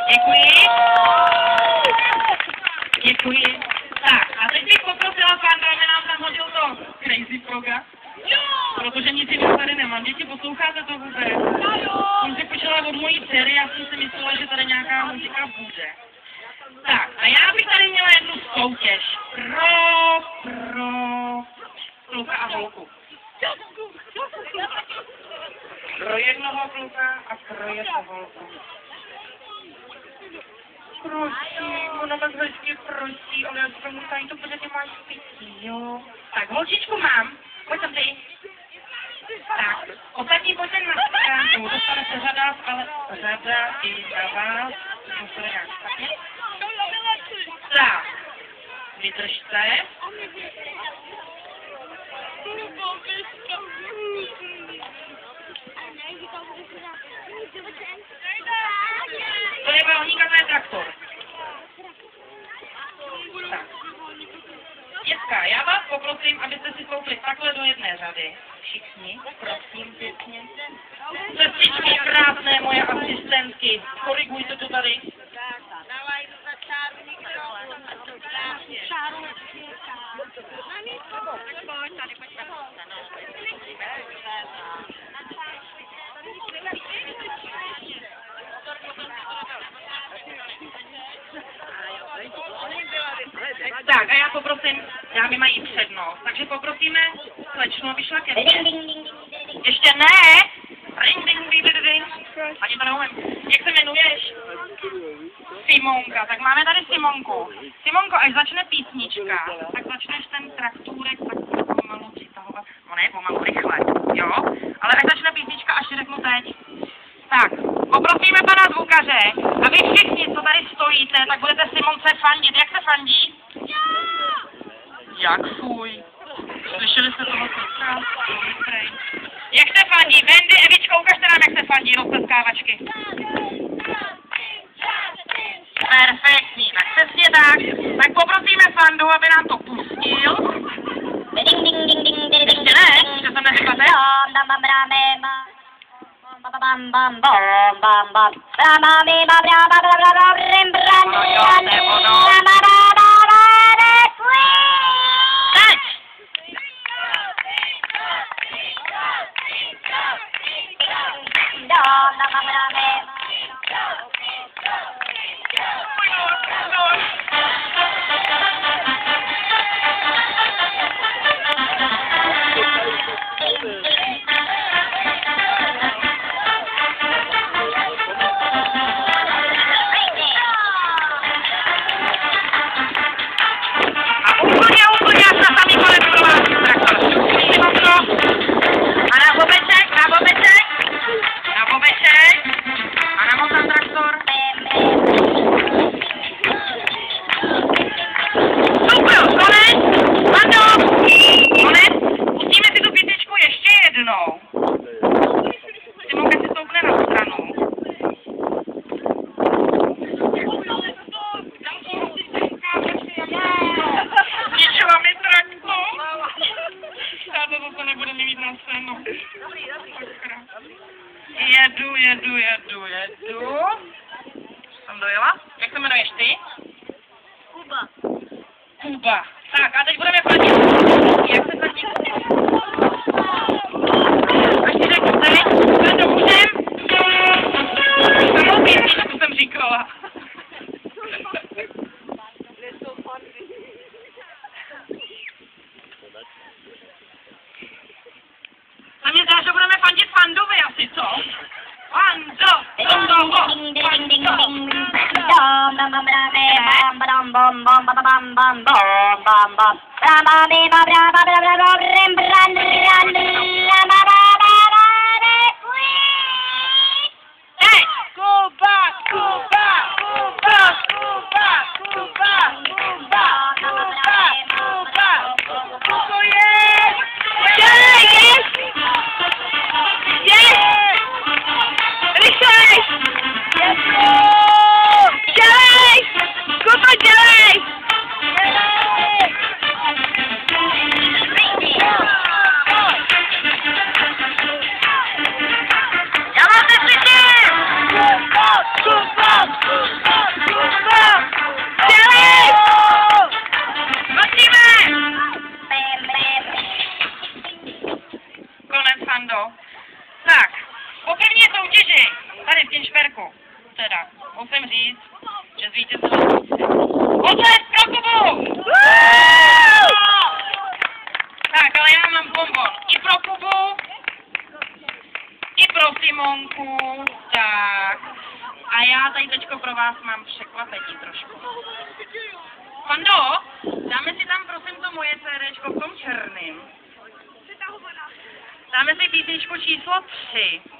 Děkuji. Děkuji. Tak, a teď bych poprosila Fanda, aby nám tam hodil to Crazy Froga. Protože nic jiného tady nemám. Děti, posloucháte to vůbec? Jsem si počala od mojí dcery, já jsem si myslela, že tady nějaká muzika bude. Tak, a já bych tady měla jednu soutěž. Pro kluka a holku. Pro jednoho kluka a pro jednu holku. Prosím, ona vás hezky prosí, ale já si tomu tady to bude máš pití, jo? Tak, holčičku mám. Pojď tam ty. Tak, ostatní pojďte na stránku, dostane se řada, ale řada i za vás. Musíme nějak špatně. Tak, vydržte. To je baloník a to je traktor. Tak. Dětka, já vás poprosím, abyste si koupili takhle do jedné řady. Všichni, prosím pěkně. Sestřičky krásné, moje asistentky, korigujte to tady. Tak, a já poprosím, dámy mají přednost, takže poprosíme slečnu, aby šla ke mně. Ještě ne! Ring, ding, ding, ding, ding. Ani to neumím. Jak se jmenuješ? Simonka, tak máme tady Simonku. Simonko, až začne písnička, tak začneš ten traktůrek tak pomalu přitahovat. No ne, pomalu, rychle, jo? Ale až začne písnička, až ti řeknu teď. Tak, poprosíme pana zvukaře, a vy všichni, co tady stojíte, tak budete Simonce fandit. Jak se fandí? Jak fuj. Slyšeli jste toho kluka? Jak se fandí? Wendy, Evičko, ukažte nám, jak se fandí, rozteskávačky. Perfektní, tak přesně tak. Tak poprosíme Fandu, aby nám to pustil. Ještě ne, ještě jsem neříkáte. No jo, to je ono. Jedu. Jsem dojela. Jak se jmenuješ ty? Kuba. Tak a teď budeme fandit. Jak se fandí? Až ti řeknu teď. Vendo, můžem? Samou písničku jsem říkala. A mě zdá, že budeme fandit Fandovi asi, co? Fando! Go, go, go! Fando. Tak, po první soutěži, tady v Kinšperku, teda, musím říct, že zvítězili. Otec pro Kubu! Tak, ale já mám bonbon i pro Kubu, i pro Simonku, tak. A já tady teďko pro vás mám překvapení trošku. Fando, dáme si tam prosím to moje CDčko v tom černým. Dáme si písničku číslo 3.